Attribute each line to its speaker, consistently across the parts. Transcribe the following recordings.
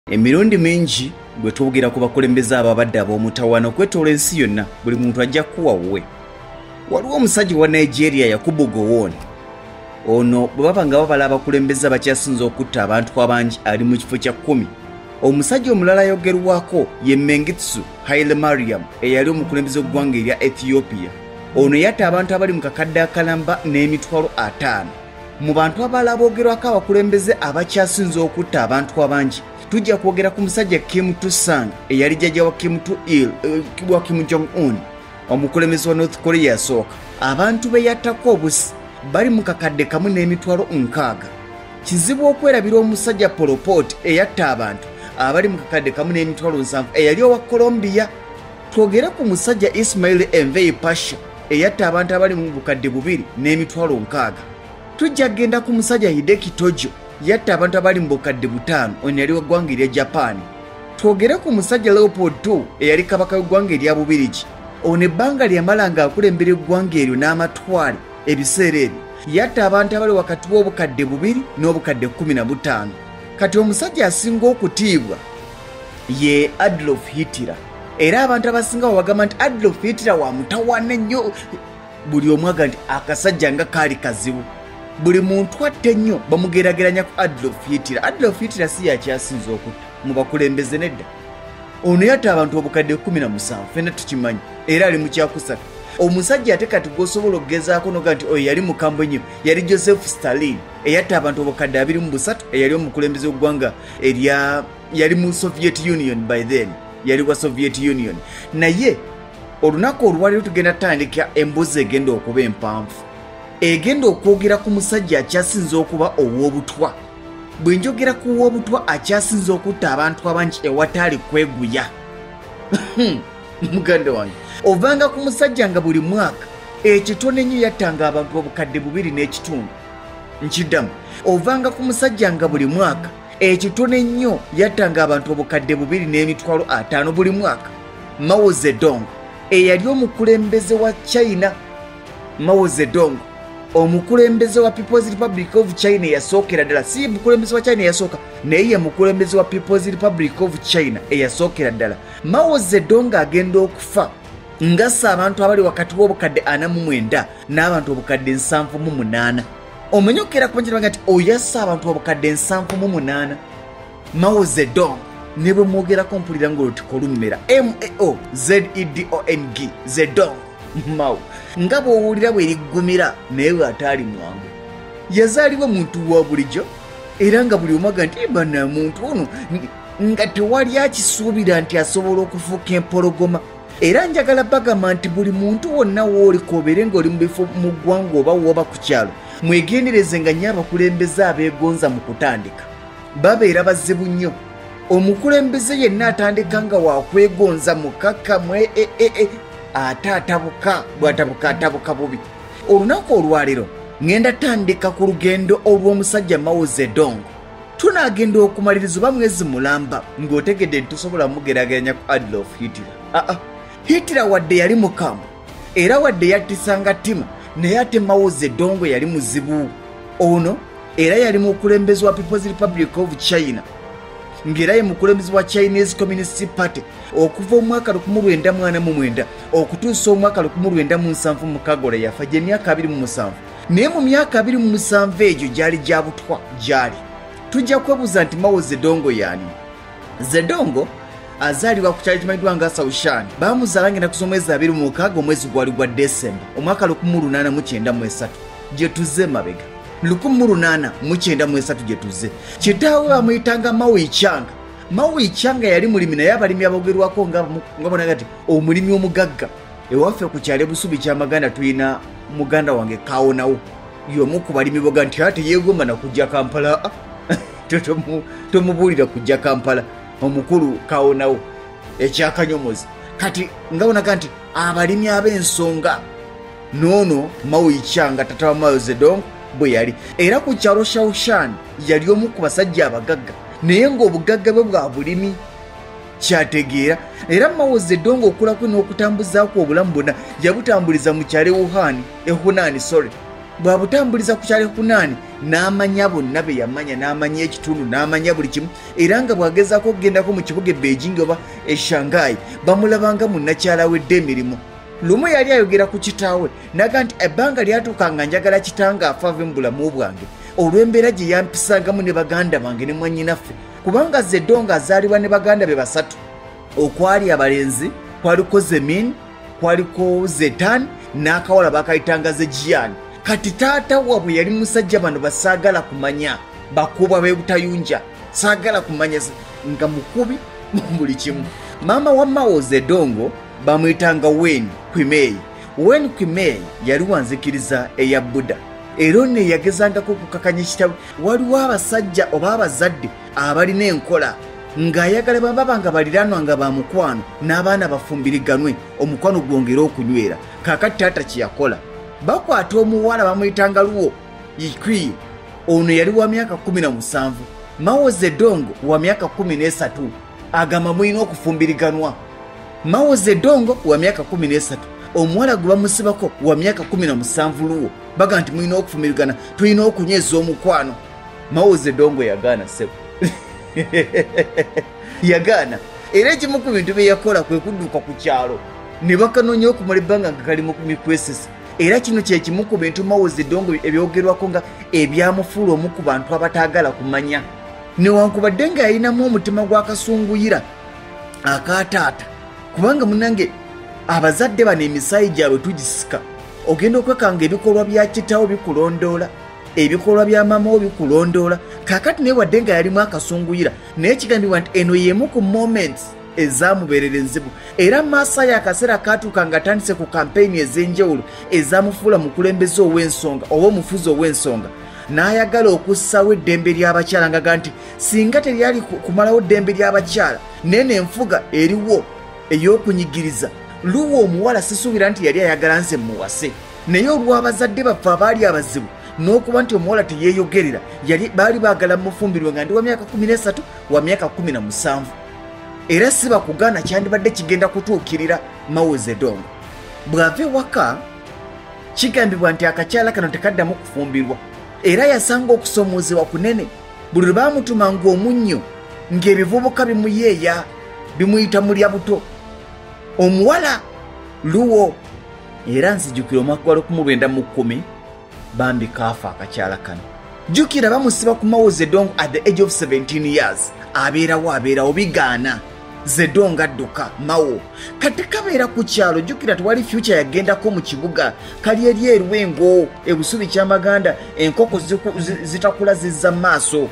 Speaker 1: Emirundi mingi bwe twogera ku bakulembeze ababadde ab'omutawaana okwetoola ensi yonna buli muntu ajja kuwa wuwe. Waliwo omusajja wa Nigeria Yakubu Gowon. Ono bwe baba nga babala abakulembeze abakyasinze okutta abantu abangi ali mu kifo kya 10. Omusajja omulala ayogerwako ye Mengistu Haile Mariam eyali omukulembeze w'eggwanga erya Ethiopia. Ono yatta abantu abali mu kakadde akalamba n'emitwalo 5. Mu bantu abalala boogerwako abakulembeze abakyasinze okutta abantu abangi tujja kwogera ku musajja Kim Tusang eyali jjajja wa Kim Jong-un, omukulembeze wa North Korea yasooka. Abantu be yattako obusi bali mu kakadde kamu n'emitwalo 6. Kizibu okwerabira omusajja Pol Pot eyatta abantu abali mu kakadde kamu n'emitwalo 7 eyali owa Colombia. Twogere ku musajja Ismail Envei Pasha eyatta abantu abali mu bukadde 2 n'emitwalo 6. Tujja genda ku musajja Hideki Tojo yatta abantu abali mu bukadde 5 ono yali w'eggwanga erya Japan. Twogere ku musajja Leopold II eyali kabaka w'eggwanga erya Bubirigi. Ono ebbanga lyamala nga akulembera eggwanga eryo n'amatwale ebiseera ebyo yatta abantu abali wakati w'obukadde 2 n'obukadde 15. Kati omusajja asinga okutiibwa ye Adolf Hitler, era abantu abasinga bagamba nti Adolf Hitler wa mutawaana nnyo. Buli omu aga nti akasajja nga kaali kazibu. Buli muntu atte nnyo bamugerageranya ku Adolf Hitler. Adolf Hitler si yakyasinze okutta mu bakulembeze nedda. Ono yatta abantu obukadde 17 fenna tukimanyi era ali mu kyakusatu. Omusajja ate kati gw'osobola okugezaako noga nti oyo yali mukambwe nnyo yali Joseph Stalin eyatta abantu obukadde 23 eyali omukulembeze w'eggwanga erya yali mu Soviet Union by then, yali wa Soviet Union. Naye olunaku olwaliro tugenda tutandika embuzi egenda okuba empanvu egenda okwogera ku musajja akyasinze okuba ow'obutwa. Bwe njogera ku w'obutwa akyasinze okutta abantu abangi ewataali kweguya. Muganda wange ovanga ku musajja nga buli mwaka ekitone nnyo yattanga abantu obukadde 2.5. Nkiddamu, ovanga ku musajja nga buli mwaka ekitone nnyo yattanga abantu obukadde 2.5 buli mwaka. Mao Zedong eyali omukulembeze wa China. Mao Zedong omukulembeze wa People's Republic of China yasookera ddala, si mukulembeze wa China yasooka naye ye mukulembeze wa People's Republic of China eyasookera ddala. Mao Zedong agenda okufa ngassa abantu abali wakati w'obukadde 49 n'abantu obukadde 78. Omanyokera kubanjira nti oyassa abantu obukadde 78. Mao Zedong ne bwe mwogerako mpulira ng'olutiko lummera. Mao Zedong Zedong Mao nga bw'owulira bw'eriggumira naye bw'ataali mwangu. Yazaalibwa muntu wa bulijjo era nga buli omaga nti bana muntu ono nga tewali akisuubira nti asobola okufuuka empologoma. Era njagala bagamba nti buli muntu wonna w'oliko obeere ng'oli mu bifo mu ggwanga oba w'oba ku kyalo mwegendereze nga nnyo abakulembeze abeegonza mu kutandika babeera bazibu nnyo. Omukulembeze yenna atandika nga wakwegonza mukakkamu ate atabuka bw'atabuka atabuka bubi. Olunaku olwaliro ngenda tandika ku lugendo olw'omusajja Mao Zedong. Tunaagenda okumaliriza oba mwezi mulamba ng'otegedde tusobola mugerageranya ku Adolf Hitler. Hitler wadde yali mukambwe era wadde yattisanga ttima naye ate Mao Zedong yali muzibu. Ono era yali mukulembeze wa People's Republic of China ng'era ye mukulembeze wa Chinese Communist Party okuva omwaka 1949 okutuusa omwaka 1970 mu Kagola yafa gye myaka 27. Naye mu myaka 27 egyo gyali gya butwa gyali. Tujja kwebuuza nti Mao Zedong yaani? Zedong azaalibwa ku kyalo kimanyiddwa nga Saushan. Baamuzaala ng'ennaku z'omwezi 26 omwezi gwali gwa December omwaka 1893 gye tuzze mabega. 1893 gye tuzze. Kitaawe bamuyitanga Mao Ichanga. Mao Ichanga yali mulimi naye abalimi aboogerwako nga bonaga nti omulimi omugagga. Ewaffe ku kyalo Busubi ky'Amaganda tulina muganda wange Kawonawo y'omu ku balimi boga nti ate yeegomba na kujja Kampala. Tomubuulira kujja Kampala omukulu Kawonawo ekyakanyomozi. Kati nga bonaga nti abalimi ab'ensonga noono Mao Ichanga tata wa Mao Zedong bwe yali. Era ku kyalo Shaoshan yali omu ku basajja abagagga naye ng'obugagga bwe bwa bulimi kyategeera. Era Mao Zedong okula kwe n'okutambuzaako obulamu bwonna yabutambuliza mu kyalo Hunan bwabutambuliza ku kyalo kunaani n'amanya bonna be yamanya n'amanya ekitundu n'amanya buli kimu era nga bw'agezaako okugendako mu kibuga Beijing oba Shanghai bamulabanga munnakyala wedde emirimu. Lumu yali ayogera ku kitaawe naga nti ebbanga lyatuuka nga njagala kitange afa ave mu bulamu bwange olw'embeera gye yampisangamu ne baganda bange ne mwannyinaffe kubanga Zedong azaalibwa ne baganda be basatu okwali abalenzi kwaliko Zemin kwaliko Zetan n'akawala bakayitanga Zejian. Kati taata waabwe yali musajja bano basaagala kumanya bakuba beebutayunja saagala kumanya nga mukubi mu buli kimu. Maama wa Mao Zedong bamuyitanga Wen Qimei. Wen Qimei yali wanzikiriza eya Buddha era ne yagezangako okukakanya ekitabo waliwo abasajja oba abazadde abalina enkola ng'ayagala baba nga baliranwa nga bamukwano n'abaana bafumbiriganwe omukwano gwongera okunywera. Kaakati taata kyeyakola bakwata omuwala bamuyitanga Luo Yikwi. Ono yali wa myaka 17. Mao Zedong wa myaka 13 agamba mulina okufumbiriganwa. Mao Zedong wa myaka 13 omuwala gwe bamusibako wa myaka 17 Luo baga nti mulina okufumbirigana tulina okunyweza omukwano. Mao Zedong yagaana sebo yagaana era ekimu ku bintu bye yakola kwe kudduka ku kyalo ne bakanoonya okumala ebbanga nga kali mu mikwesesa era kino kye kimu ku bintu Mao Zedong ebyogerwako nga ebyamufuula omu ku bantu abataagala kumanya newankubadde nga yalinamu omutima gw'akasunguyira akataata kubanga munange abazadde bano emisaayi gyabwe tugisika ogenda okwekanga ebikolwa bya kitaawo bikulondoola ebikolwa bya maama wo bikulondoola kaakati naye wadde nga yalimu akasunguyira naye kigambibwa nti eno y'emu ku moments ezaamubeerera enzibu era maaso ye akaseera kaatuuka nga atandise ku kampeyini ez'enjawulo ezaamufuula mukulembeze ow'ensonga oba omufuzi ow'ensonga n'ayagala okussawo eddembe ly'abakyala ngaga nti singa teryali kumalawo ddembe ly'abakyala naye n'enfuga eriwo ey'okunyigiriza Luwo omuwala sisuubira nti yali ayagala nze muwase naye olw'abazadde baffe abaali abazibu n'okuba nti omuwala teyeeyogerera baali baagala mufumbirwe nga ndi wa myaka 13 wa myaka 17 era si bakugaana kyandibadde kigenda kutuukirira Mao Zedong. Bw'ava ewaka kigambibwa nti akakyala kano tekaddamu kufumbirwa era yasanga okusomoozebwa kunene buli lwe baamutumanga omunnyo ng'ebivubuka bimuyeeya bimuyita mulya buto. Omuwala Luwo era nzijukira omwaka gwa 1910 bambi kaafa akakyala kano. Jukira bamusiba ku Mao Zedong at the age of 17 years abeerawo bigaana Zedong adduka Mao kati kabeera ku kyalo. Jukira tewali future yagendako mu kibuga kali eri erwengo ebusubi ky'amaganda enkoko zitakula zizza maaso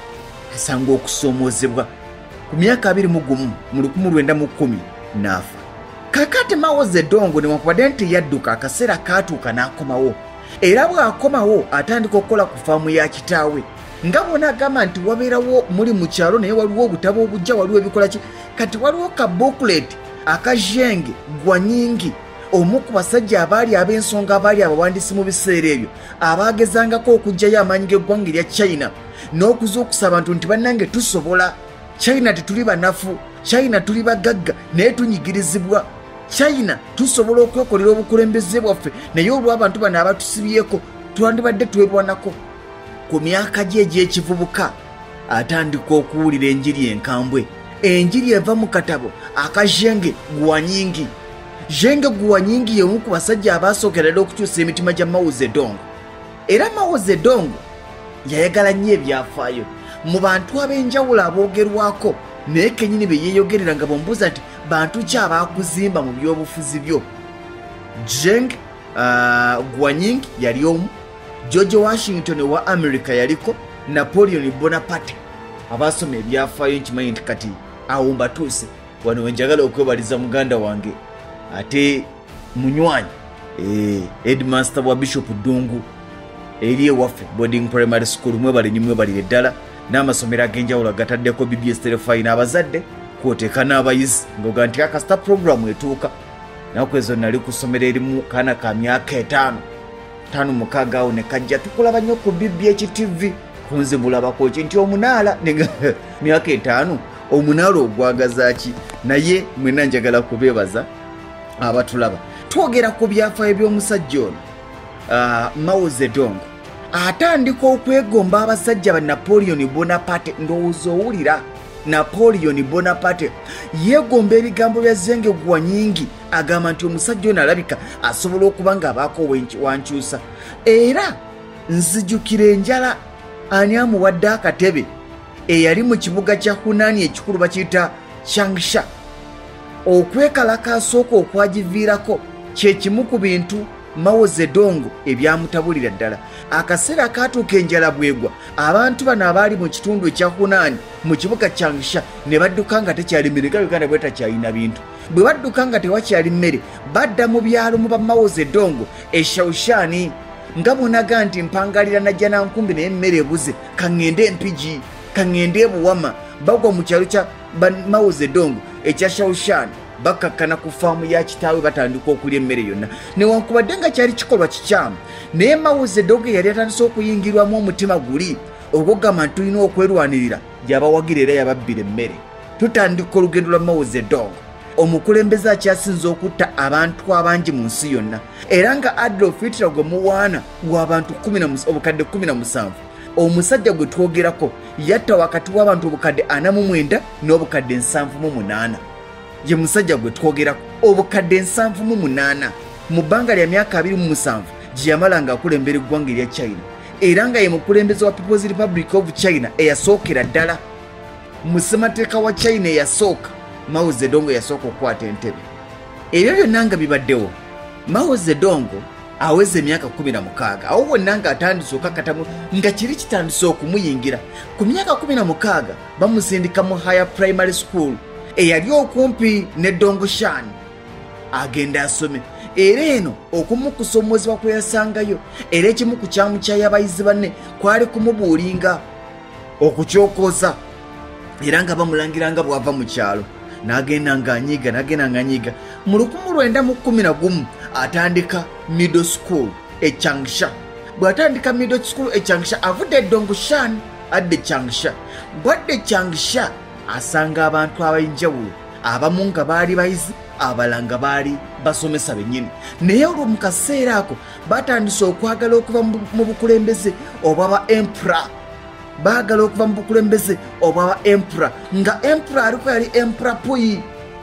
Speaker 1: asanga okusomoozebwa ku myaka 21 mu 1910 n'afa. Kakati Mao Zedong newankubadde nti yadduka akaseera kaatuuka n'akomawo era bw'akomawo atandika okukola ku faamu ya kitaawe nga bona agamba nti wabeerawo muli mu kyalo naye waliwo obutabo obujja waliwo ebikola ki kati waliwo ka booklet akazhenge gwanyingi omu ku basajja abaali ab'ensonga abaali abawandiisi mu biseera ebyo abaagezangako okuggyayo amaanyi g'eggwanga erya China n'okuzuukusa abantu nti bannange tusobola China tetuli banafu China tuli bagagga naye tunyigirizibwa China tusobola okwekolera obukulembeze bwaffe naye olw'abantu bano abatusibyeko twandibadde twebwanako. Ku myaka gye egy'ekivubuka atandika okuwulira enjiri enkambwe enjiri eva mu katabo akazhenge guwanyingi. Zhenge guwanyingi y'omu ku basajja abaasookera okukyusa emitima gya Mao Zedong era Mao Zedong yayagala nnyo ebyafaayo mu bantu ab'enjawulo aboogerwako naye kennyini be yeeyogerera nga bombuuza nti bantu ki abaakuzimba mu byobufuzi byo. Zheng Guanying yali omu, George Washington wa America yaliko, Napoleon Bonaparte abasoma ebyafaayo nkimanyi nti kati awo mbatuuse wano wenjagala okwebaliza muganda wange ate munywanyi headmaster wa Bishop Dungu eri ewaffe boarding primary school mwebalire ddala n'amasomero ag'enjawulo agataddeko BBS telefine abazadde kwoteeka n'abayizi ngoga nti akasita program etuuka naku ezo nali ku ssomero erimu kaana ka myaka 5 mukaaga awo ne kajja tukulaba nnyo ku BBH kunze mulabako nti omunaala myaka 5 omunaala ogwagazaaki naye mwena njagala kubeebaza abatulaba twogera ku byafaayo by'omusajja ono Mao Zedong atandika okwegomba abasajja ba Napoleon Bonaparte. Ndowooza owulira Napoleon Bonaparte yegomba ebigambo bya Zenge gwa nyingi, agamba nti omusajja ono alabika asobola okuba nga abaako wankyusa. Era nzijukira enjala ani amuwadde akatebe eyali mu kibuga kya Hunani ekikulu bakiyita Changsha. Okwekalakaasa okwo okwagiviirako kye kimu ku bintu Mao Zedong ebyamutabulira ddala. Akaseera katuuka enjala bwegwa, abantu bano abaali mu kitundu ekya Hunani mu kibuga Changsha ne badduka nga tekyali mmere, nga Uganda bwe takyalina bintu. Bwe badduka nga tewakyali mmere, badda mu byalo mu ba Mao Zedong Shaoshani nga bonaga nti mpangalira najja nankumbi naye emmere ebuze, kaŋŋende empigi, kaŋŋende ebuwama. Bagwa mu kyalo kya Mao Zedong ekya Shaoshani bakakkana ku faamu ya kitaawe batandika okulya emmere yonna. Newankubadde nga kyali kikolwa kikyamu, naye Mao Zedong yali atandise okuyingirwamu omutima guli ogwogamba nti tulina okwerwanirira gyabawagira era yababbira emmere. Tutandika olugendo lwa Mao Zedong, omukulembeze akyasinze okutta abantu abangi mu nsi yonna, era nga Adolf Hitler gwe muwaana w'abantu obukadde 17. Omusajja gwe twogerako yatta wakati w'abantu obukadde 49 n'obukadde 78. Ye musajja gwe twogerako obukadde 78 mu bbanga lya myaka 27 gye yamala nga akulembera eggwanga erya China, era nga ye mukulembeze wa People's Republic of China eyasookera ddala. Mu ssemateeka wa China eyasooka, Mao Zedong yasooka okukwata entebe. Ebyo byonna nga bibaddewo, Mao Zedong aweze emyaka 16 awo wonna nga atandise okakatamu nga kiri kitandise okumuyingira. Ku myaka 16 bamusindika mu higher primary school eyali okumpi ne Dongshan agenda asome. Era eno okumukusomozebwa kwe yasangayo, era ekimu ku kyamu ky'abayizi banne kwali kumubuulinga okukyokooza, era nga bamulangira nga bw'ava mu kyalo. N'agenda ng'anyiga. Mu 1911 atandika middle school e Changsha. Bw'atandika middle school e Changsha avudde Dongshan adde Changsha. Bwadde Changsha asanga abantu abayinjawulo, abamu nga baali bayizi, abalala nga baali basomesa bennyini. Naye olwo mu kaseera ako batandise okwagala okuva mu bukulembeze obw'aba emperor. Baagala okuva mu bukulembeze obw'aba emperor, nga emperor aliko yali Emperor Puyi.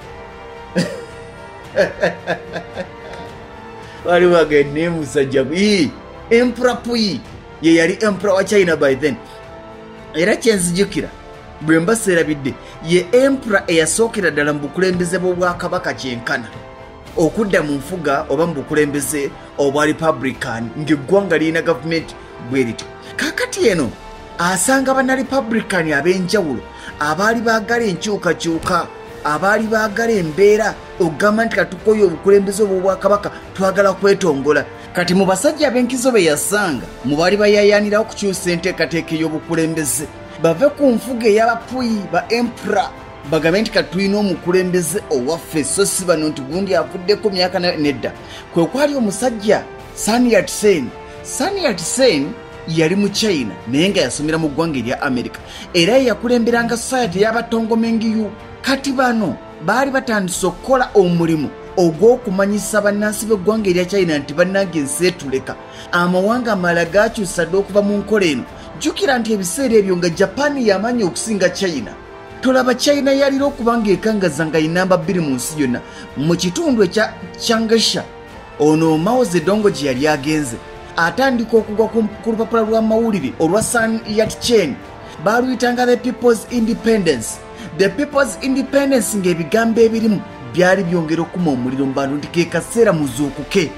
Speaker 1: Wali wagende musajja Emperor Puyi ye yali emperor wa China by then. Era kyenzijukira bwe mbaseerabidde ye emperor eyasookera ddala mu bukulembeze bw'obwakabaka kyenkana okudda mu nfuga oba mu bukulembeze obwa Republican ng'eggwanga lirina gavumenti bwe lityo. Kaakati eno asanga bana Republican ab'enjawulo abaali baagala enkyukakyuka, abaali baagala embeera okugamba nti katukoyo obukulembeze obw'obwakabaka twagala kwetongola. Kati mu basajja ab'enkizo be yasanga mu baali bayayaanirawo kukyusa enteekateeka ey'obukulembeze bave ku nfuga ey'abapuyi ba emperor bagambe nti katulina omukulembeze owaffe so si bano nti gundi avuddeko myaka nedda. Kwe kwali omusajja Sun Yat-sen. Sun Yat-sen yali mu China naye nga yasomera mu ggwanga erya America, era yakulemberanga society y'abatongomengiyu. Kati bano baali batandise okukola omulimu ogw'okumanyisa bannansi b'eggwanga erya China nti bannange ensi etuleka. Amawanga amalala gakyusa dde okuva mu nkola eno. Jjukira nti ebiseera ebyo nga Japan yamanyi okusinga China. Tolaba China yalira okuba ng'ekangaza nga inamba 2 mu nsi yonna. Mu kitundu ekya Changsha ono Mao Zedong gye yali agenze atandika okugwa ku lupapula lwa mawulire olwa Sun Yat-sen. Baluyitanga the People's Independence. The People's Independence ng'ebigambo ebirimu byali byongera okuma omuliro mu bantu nti ke kaseera muzuukuke.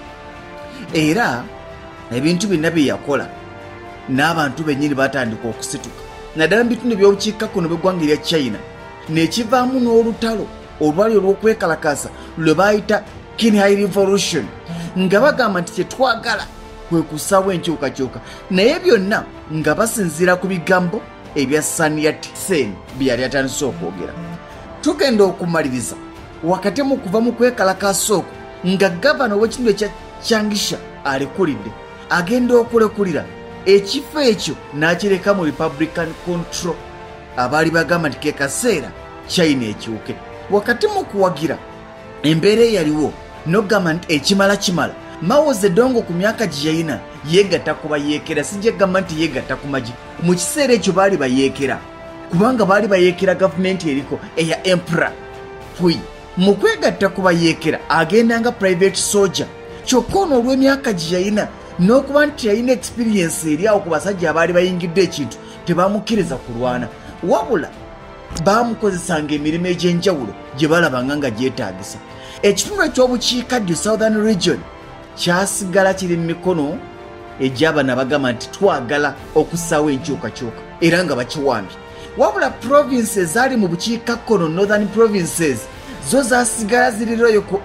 Speaker 1: Era ebintu byonna bye yakola n'abantu bennyini batandika okusituka naddala mu bitundu by'obukiikakkono bw'eggwanga erya China, n'ekivaamu n'olutalo olwali olw'okwekalakaasa lwe baayita Qinghai Revolution, nga bagamba nti kyetwagala kwe kusaawo enkyukakyuka, naye byonna nga basinziira ku bigambo ebya Sun Yat-sen bye yali atandise okwogera. Tugenda okumaliriza wakati mu kuva mu kwekalakaasa okwo nga gavana w'ekitundu ekya Changsha alekulidde agenda okulekulira ekifo ekyo n'akireka mu Republican control. Abaali bagamba nti ke kaseera China ekyuke. Wakati mu kuwagira embeera eyaliwo n'ogamba nti ekimala Mao Zedong ku myaka gye yalina yeegatta ku bayeekera, sijja gamba nti yeegatta ku magi. Mu kiseera ekyo baali bayeekera kubanga baali bayeekera gavumenti eriko eya Emperor Pui. Mu kwegatta ku bayeekera agenda nga private soldier. Kyokka ono olw'emyaka gye yalina n'okuba nti yalina experience eri awo ku basajja abaali bayingidde ekintu tebamukkiriza kulwana, wabula baamukozesanga emirimu egy'enjawulo gye balabanga nga gyetaagisa. Ekitundu ekyobukiikaddyo Southern Region kyasigala kiri mu mikono egy'abana bagamba nti twagala okussaawo enkyukakyuka era nga bakiwambye, wabula provinces ezaali mu bukiikakkono Northern Provinces zo zaasigala ziri loyo ku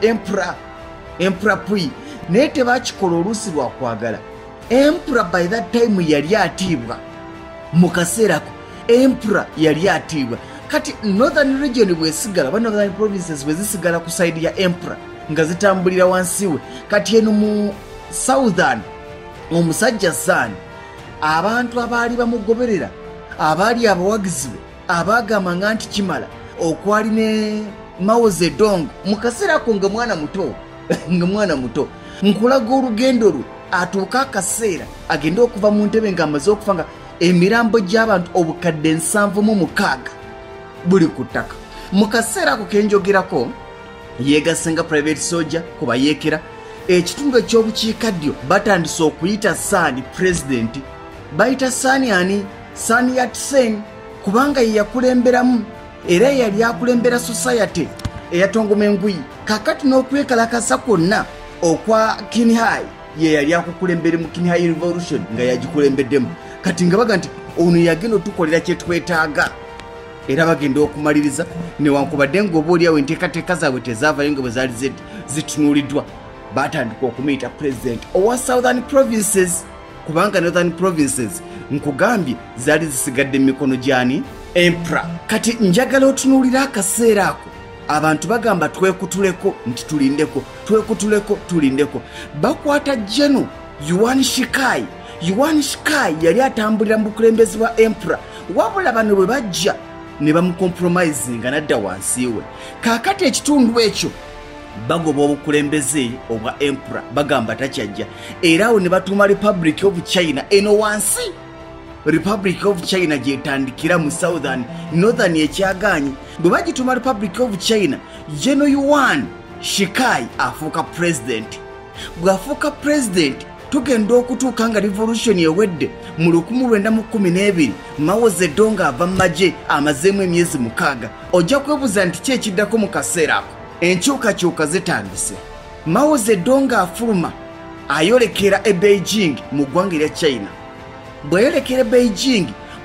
Speaker 1: Emperor Pui, naye tebakikola oluusi lwa kwagala. Emperor by that time yali atiibwa mu kaseerako, Emperor yali atiibwa. Kati Northern Region bwesigala ba Northern Provinces bwe zisigala ku side ya Emperor nga zitambulira wansi we, kati eno mu Southern omusajja San abantu abaali bamugoberera abaali abawagizi be abaagamba nti kimala okwali ne Mao Zedong mu kaseera ako nga mwana muto nkulaga olugendo lwe atuuka akaseera agenda okuva mu ntebe ng'amaze okufa nga emirambo gy'abantu obukadde 76 buli ku ttaka. Mu kaseera ako kenjogerako yeegasse nga private soldier ku bayeekera. Ekitundu ekyobukiikaddyo batandise okuyita Sani president, bayita Sani ani? Sani Yat-sen, kubanga ye yakulemberamu era yali akulembera society eyatongoma enguyi. Kakati n'okwekalakasa kwonna okwa Kinhai ye yali akukulembere mu Kinhai Revolution nga yagikulembeddemu. Kati nga baga nti ono yagenda otukolera kye twetaaga era bagenda okumaliriza, newankubadde ng'oba oliawo enteekateeka zaabwe tezaavayo nga bwe zaali zitunuuliddwa, batandika okumuyita president owa Southern Provinces, kubanga Northern Provinces nkugambye zaali zisigadde mu mikono gy'ani? Emperor. Kati njagala otunuulira akaseera ako abantu bagamba twekutuleko nti tulindeko, twekutuleko tulindeko. Bakwata General Yuan Shikai yali atambulira mu bukulembezi bwa Emperor, wabula bano bwe bajja ne bamucompromisinga nadda wansi we. Kaakati ekitundu ekyo bagoba obukulembeze obwa Emperor bagamba takyajja, era awo ne batuuma Republic of China eno wansi. Republic of China gyetandikira mu Southern, Northern ekyaganye. Bwe bagituuma Republic of China, General Yuan Shikai afuuka president. Bw'afuuka president tugenda okutuuka nga revolution ewedde mu 1912 Mao Zedong ava mu magye amazeemu emyezi 6. Ojja kwebuuza nti ki ekiddako mu kaseera ako? Enkyukakyuka zitandise. Mao Zedong afuluma ayolekera e Beijing mu ggwanga erya China. Bweyolekera Beijing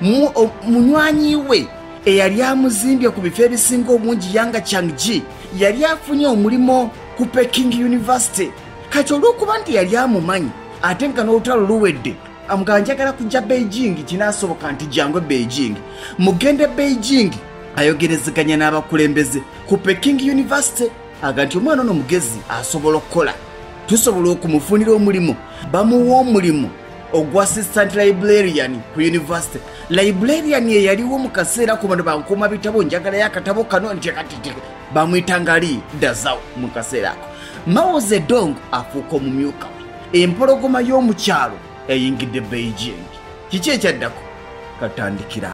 Speaker 1: munywanyi we eyali amuzimbye ku bifo ebisinga obungi Yang Changji yali afunye omulimu ku Peking University. Kati olw'okuba nti yali amumanyi ate nga n'olutalo luwedde amugamba njagala kujja Beijing, kinaasoboka nti jangwe Beijing. Mugende Beijing ayogerezeganya n'abakulembeze ku Peking University aga nti omwana ono mugezi asobola okukola, tusobola okumufunira omulimu. Bamuwa omulimu ogwa assistant librarian ku university. Librarian ye yaliwo mu kaseera ku bano bankuuma bitabo, njagalayo akatabo kano ntekatite, bamuyitanga ali Dazao mu kaseera ako. Mao Zedong afuuka omumyuka we. Empologoma y'omu kyalo eyingidde Beijing. Kiki ekyaddako? Katandikira